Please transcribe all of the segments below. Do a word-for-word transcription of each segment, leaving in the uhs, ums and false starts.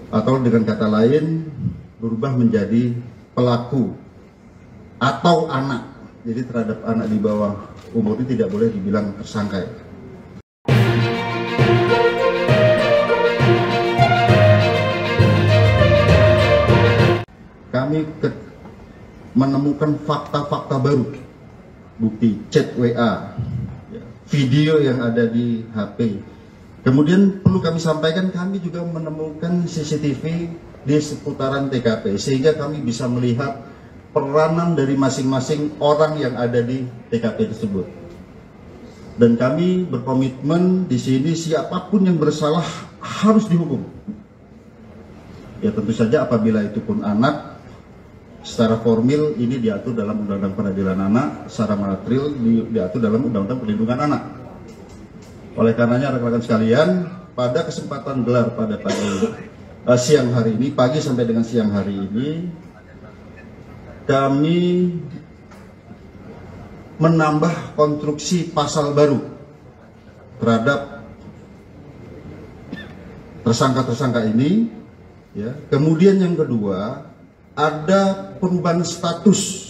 atau dengan kata lain berubah menjadi pelaku atau anak. Jadi terhadap anak di bawah umur ini tidak boleh dibilang tersangka. Kami ke, menemukan fakta-fakta baru, bukti chat W A, video yang ada di H P. Kemudian perlu kami sampaikan, kami juga menemukan C C T V di seputaran T K P, sehingga kami bisa melihat peranan dari masing-masing orang yang ada di T K P tersebut. Dan kami berkomitmen di sini siapapun yang bersalah harus dihukum. Ya tentu saja apabila itu pun anak, secara formil ini diatur dalam Undang-Undang Peradilan Anak, secara material diatur dalam Undang-Undang Perlindungan Anak. Oleh karenanya rekan-rekan sekalian, pada kesempatan gelar pada pagi uh, siang hari ini, pagi sampai dengan siang hari ini, kami menambah konstruksi pasal baru terhadap tersangka-tersangka ini. Ya. Kemudian yang kedua, ada perubahan status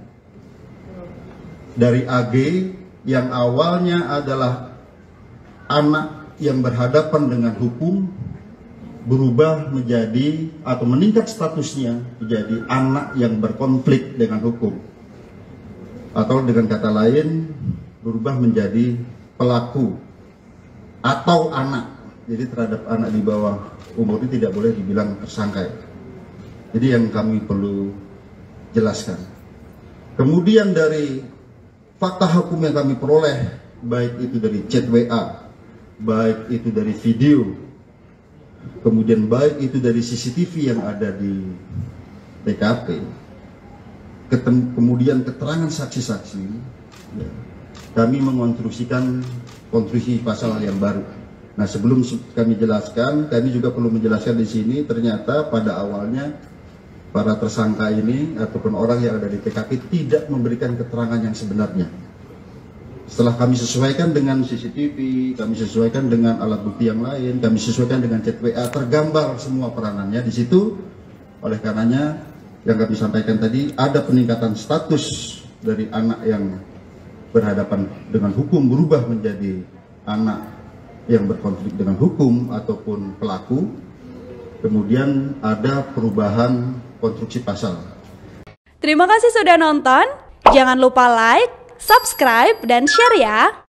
dari A G yang awalnya adalah anak yang berhadapan dengan hukum, berubah menjadi atau meningkat statusnya menjadi anak yang berkonflik dengan hukum, atau dengan kata lain berubah menjadi pelaku atau anak. Jadi terhadap anak di bawah umur ini tidak boleh dibilang tersangka. Jadi yang kami perlu jelaskan. Kemudian dari fakta hukum yang kami peroleh, baik itu dari chat W A, baik itu dari video, kemudian baik itu dari C C T V yang ada di T K P, ketem, kemudian keterangan saksi-saksi, ya, kami mengonstruksikan konstruksi pasal yang baru. Nah, sebelum kami jelaskan, kami juga perlu menjelaskan di sini, ternyata pada awalnya para tersangka ini ataupun orang yang ada di T K P tidak memberikan keterangan yang sebenarnya. Setelah kami sesuaikan dengan C C T V, kami sesuaikan dengan alat bukti yang lain, kami sesuaikan dengan chat W A, tergambar semua peranannya di situ. Oleh karenanya, yang kami sampaikan tadi, ada peningkatan status dari anak yang berhadapan dengan hukum berubah menjadi anak yang berkonflik dengan hukum ataupun pelaku. Kemudian ada perubahan konstruksi pasal. Terima kasih sudah nonton. Jangan lupa like, subscribe, dan share ya.